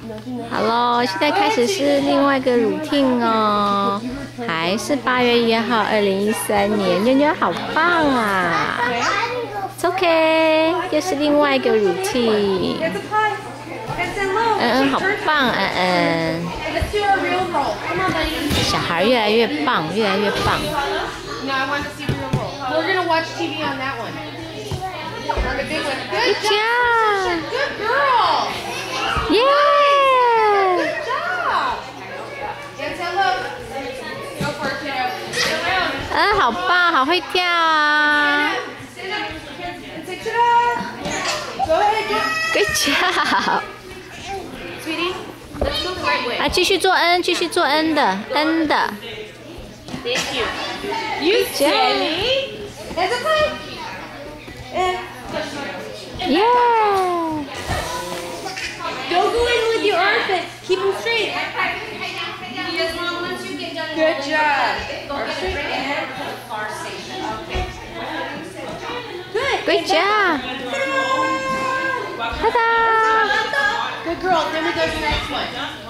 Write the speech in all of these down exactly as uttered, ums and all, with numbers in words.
好喽，现在开始是另外一个 routine 哦，还是八月一号，二零一三年，妞妞好棒啊 ！It's OK， 又是另外一个 routine。嗯嗯，好棒，嗯嗯。小孩越来越棒，越来越棒。Good job! Good girl! Yeah! Good job! Go for it, kiddo. 嗯，好棒，好会跳啊 Go ahead, ！Good job! sweetie. Let's go the right way. 啊，继续做 N， 继续做 N 的 N 的。 Thank you. You silly. That's okay. And Yeah! don't go in with your arms, but keep them straight. Good job. Good. Good job! Ta-da! Good girl. Then we go to the next one.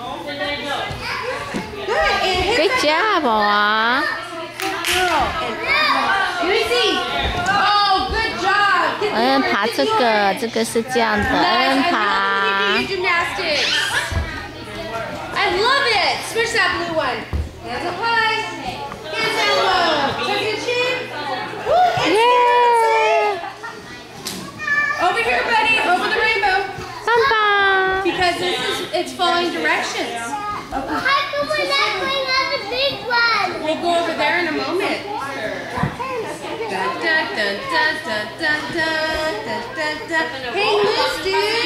Good. And hit Good that job, 宝娃。 girl. And Lucy. Oh, good job. Get the 嗯， other 爬 kids 这 going. 个，这个是这样的， Nice. 嗯， I 爬。 love when you do your gymnastics. I love it. Switch that blue one. Hands up high. Hands down low. Tuck your chin. Woo, and Yeah! over here, buddy. Over the rainbow. 棒棒。 Because this is it's following directions. How come we're not going on the big one? We'll go over there in a moment. Dun, dun, dun, dun, dun, dun, dun, dun, dun, dun. Hey, loose,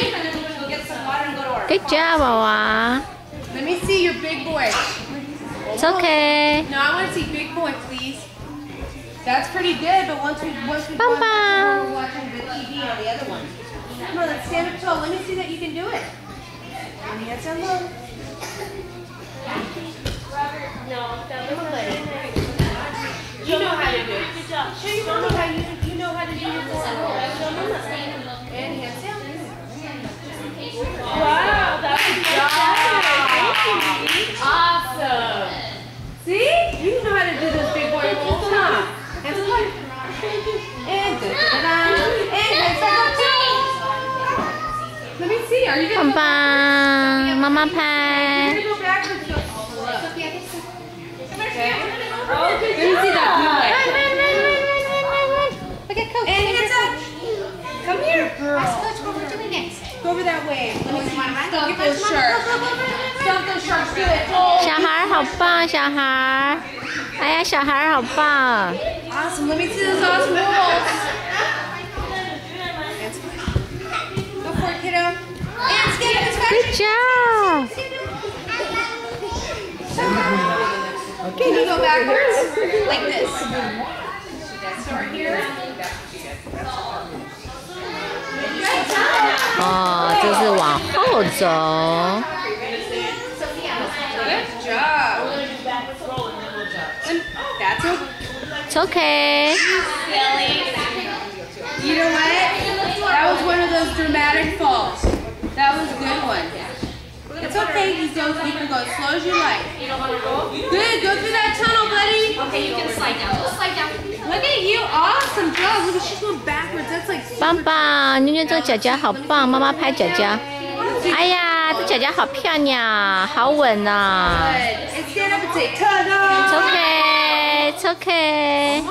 dude. Good job, 宝娃。 Let me see your big boy. It's okay. No, I want to see big boy, please. That's pretty good, but once we once we Bum, go bum. we're watching the T V on the other one. Come on, let's stand up tall. Let me see that you can do it. And hands down low. You know how to do it. Good job. Show your mommy how you you know how to do your forward. Show mama. And hands down. Wow, that was good job. Awesome. See? You know how to do those big boy rolls, huh? Hands up high. And da-da-da-da. And hands back up too. Let me see. Are you gonna 棒棒，妈妈 You're 拍。 gonna go backwards. Go. Okay. Oh, good Let me see that blue light. Look at Coach. And hands up. Come here, girl. Coach, what we're doing next. Go over that way. Let me see. Stop those sharks. Stop those sharks. Do it. Oh. 小孩好棒，小孩。哎呀，小孩好棒。 Awesome. Let me see those awesome rolls. Go for it, kiddo. And stand up as fast Good job. Can you go backwards? Like this. Start here. 哦，这是往后走。 Good job. And that's okay. It's okay. You know what? That was one of those dramatic falls. That was a good one. It's okay. You go. You can go as slow as you like. You don't want to roll? Good. Go through that tunnel, buddy. Okay, you can slide down. Go slide down. Look at you. Awesome job. Look at she's going backwards. That's like. 棒棒，妞妞这个脚脚好棒，妈妈拍脚脚。哎呀，这脚脚好漂亮，好稳呐、 Good. And stand up and say ta-da. It's okay, it's okay,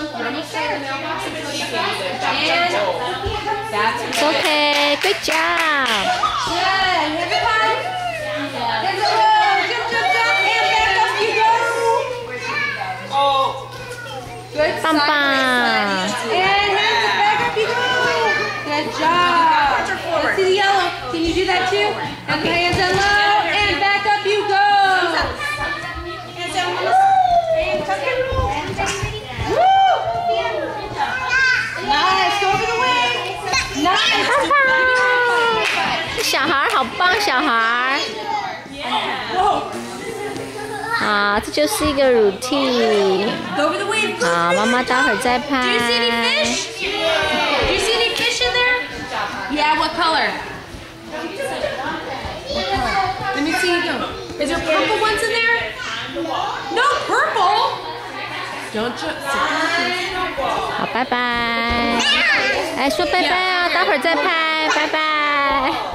And that's it's okay. Good job. good. Hands up high. Hands up low. Jump, jump, jump. And back up you go. Oh. Good. Bum, side, bum. right side. And hands up, back up you go. Good job. Let's see the yellow. Can you do that too? And hands down low. And back up you go. Hands down low. And tuck and roll. Woo. Nice. Go over the wing. Nice. 棒棒，小孩好棒，小孩。啊，这就是一个 routine。 Go over the wave. 好，妈妈待会儿再 Do you see any 拍。 fish? Do you see any fish in there? Yeah, what color? What color? see you go. Is there purple ones in there? No purple. Don't jump. 好，拜拜。来说拜拜哦，待会儿再拍，拜拜。